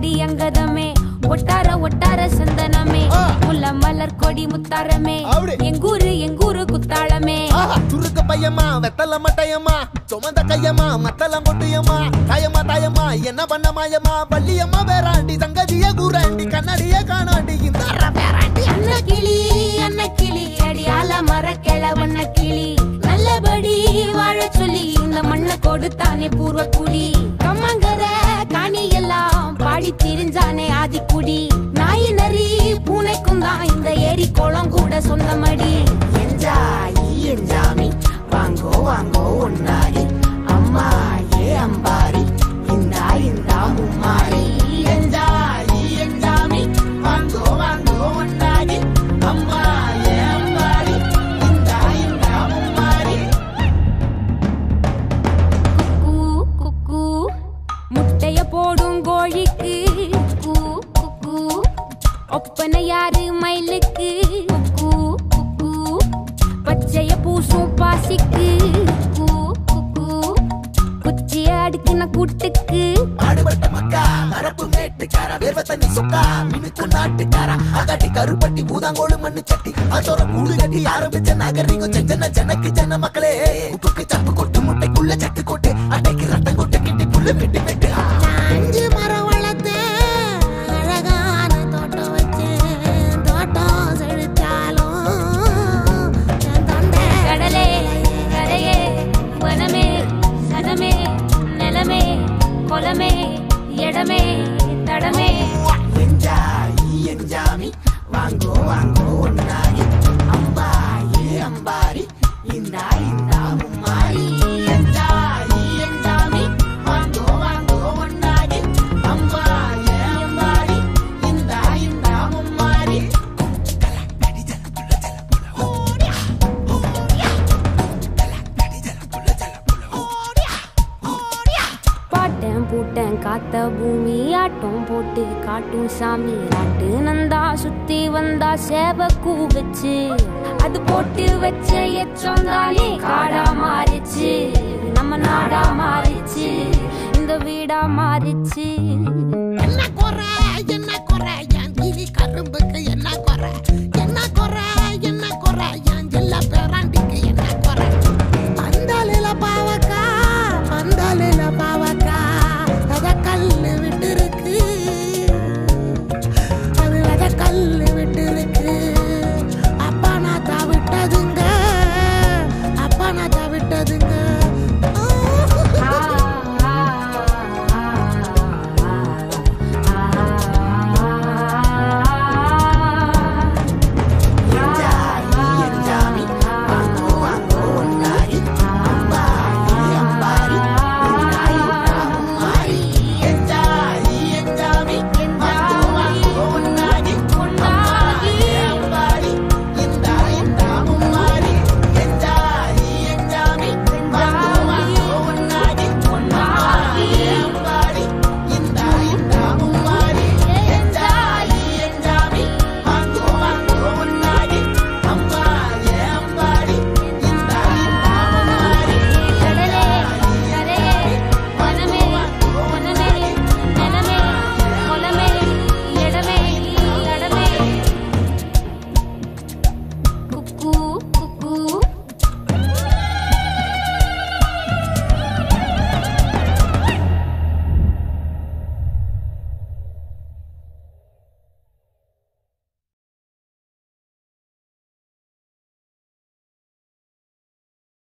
கொடி அங்கதமே ஒட்டார ஒட்டார சந்தனமே முல்ல மலர் கொடி முத்தாரமே எங்கூரு குத்தாளமே சுருக்க பையமா வெத்தல மட்டையம்மா சுமந்த கையம்மா மத்தல மொட்டையம்மா தாயம்மா தாயம்மா என்ன பண்ண மாயம்மா பள்ளியம்மா வேறாண்டி சங்கதிய கூறாண்டி கண்ணாடிய காணாண்டி இந்த அன்ன கிளி அடியால மர கிழவண்ண கிளி நல்லபடி வாழ சொல்லி இந்த மண்ணை கொடுத்தானே பூர்வ குடி கம்மங்கர காணி எல்லாம் பாடி திரிஞ்சானே ஆதிக்குடி நாய் நரி பூனைக்கும் தான் இந்த ஏரி குளம் கூட சொந்தமடி என்ஜாமி வாங்கோ வாங்கோ ஒன்னாரி அம்மா ஏ அம்பாரி இந்தா இந்தா மும்மாரி என்ஜாமி வாங்கோ வாங்கோ ஒன்னாரி அம்மா ஏ அம்பாரி இந்தா இந்தா மும்மாரி குக்கு முட்டைய போடும் கோழிக்கு குக்கு ஒப்பனை யாரு மயிலுக்கு குக்கு பச்சைய பூசும் பாசிக்கு குச்சிய அடுக்குன கூட்டுக்கு ஆடுபட்ட மக்கா அரப்பு மேட்டுக்கார வேர்வ தண்ணி சொக்கா மினுக்கு நாட்டுக்கார அகாட்டி கருப்பட்டி பூதாங்கோடு மண்ணு சட்டி அதோட கூடு கட்டி ஆரம்பிச்ச நாகரிகம் செஞ்சன ஜனக்கு ஜன மக்களே உப்புக்கு சப்பு கொட்டு முட்டைக்குள்ள சட்டு கொட்டு அட்டைக்கு ரத்தம் கொட்டு கிட்டி புல்லு வெட்டி வெட்டு 5 மரம் வளர்த்தேன் அழகான தோட்டம் வச்சேன் தோட்டம் செழித்தாலும் கடலே கரையே வனமே சனமே நிலமே கொலமே இடமே தடமே என்ஜாமி வாங்கோ வாங்கோ ஒன்னாரி அம்பா ஏ அம்பாரி இந்தா இந்தா மும்மாரி என்ஜாமி வாங்கோ வாங்கோ ஒன்னாரி அம்பா ஏ அம்பாரி இந்தா இந்தா மும்மாரி பாட்டன் பூட்டன் காத்த பூமி ஆட்டம் போட்டு காட்டும் சாமி நாட்டு நந்தா சுத்தி வந்தா சேவ கூவச்சு அது போட்டு வச்ச எச்சந்தாலே காடா மாறிச்சு நம்ம நாடா மாறிச்சு இந்த வீடா மாறிச்சு